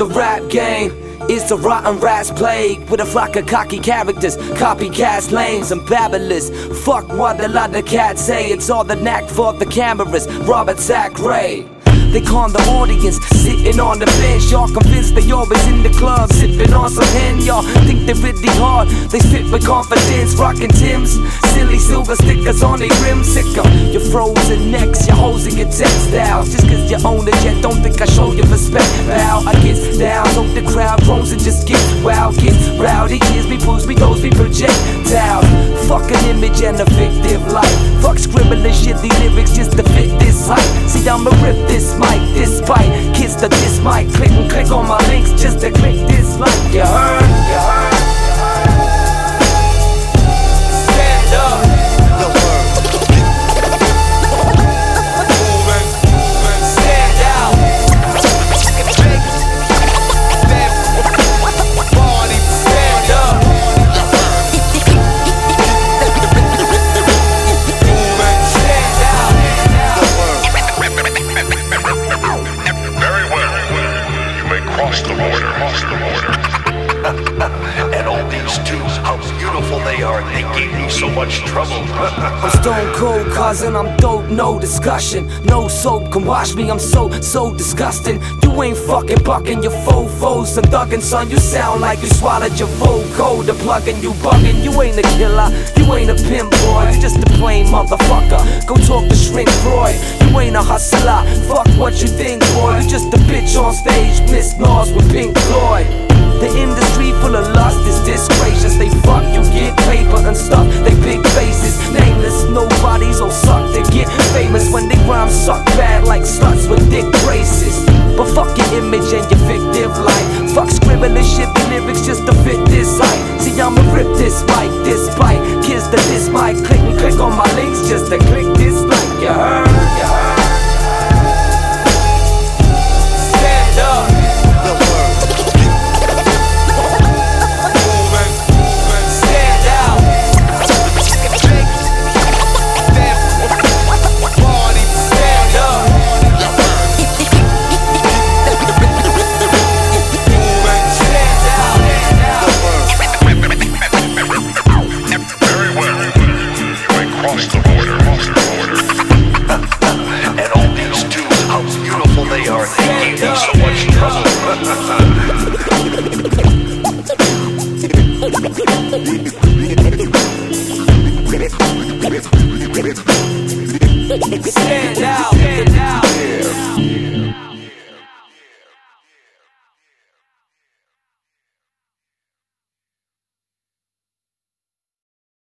The rap game is a rotten rat's plague with a flock of cocky characters, copycats, lames, and babblers. Fuck what a lot of cats say, it's all the knack for the cameras. Robert Zachary. They calm the audience, sitting on the bench. Y'all convinced they always in the club, sipping on some hen. Y'all think they really hard, they spit with confidence. Rockin' Timbs, silly silver stickers on their rims. Sick of your frozen necks, your hoes and your textiles. Just cause you own the jet, don't think I show you respect. Bow, I get down, hope the crowd groans and just get wild, get rowdy. Kids me, pulls me, those me projectiles. Fuck an image and a fictive life. Fuck scribbling shitty lyrics just to fit this hype. See, I'ma rip this mic, this bite. Kids to this mic, click and click on my links just to click this like. You heard, you heard. Stand up. The word. Moving, moving, stand out. Party, stand up. Moving, stand out. Very well. You may cross the border. And all these dudes, how beautiful they are. They gave me so much trouble. I'm stone cold, cousin, I'm dope, no discussion. No soap can wash me, I'm so disgusting. You ain't fucking bucking your fofos and thuggin', son. You sound like you swallowed your vocal. The plugging, you bugging. You ain't a killer, you ain't a pimp boy. You just a plain motherfucker. Go talk to Shrink Roy. You ain't a hustler, fuck what you think, boy. You just a bitch on stage, Miss Nas with Pink Floyd. The industry full of lust is disgracious. They fuck, you get paper and stuff. They big faces, nameless nobodies all suck. They get famous when they rhyme suck bad like sluts with dick braces. But fuck your image and your fictive life. Fuck scribbling shit, the lyrics just to fit this hype. See, I'ma rip this mic, this bite. Kids to this mic, click and click on my links just to click this like. You heard, you heard. Stand up. The word. They are, they gave me so much trouble. Stand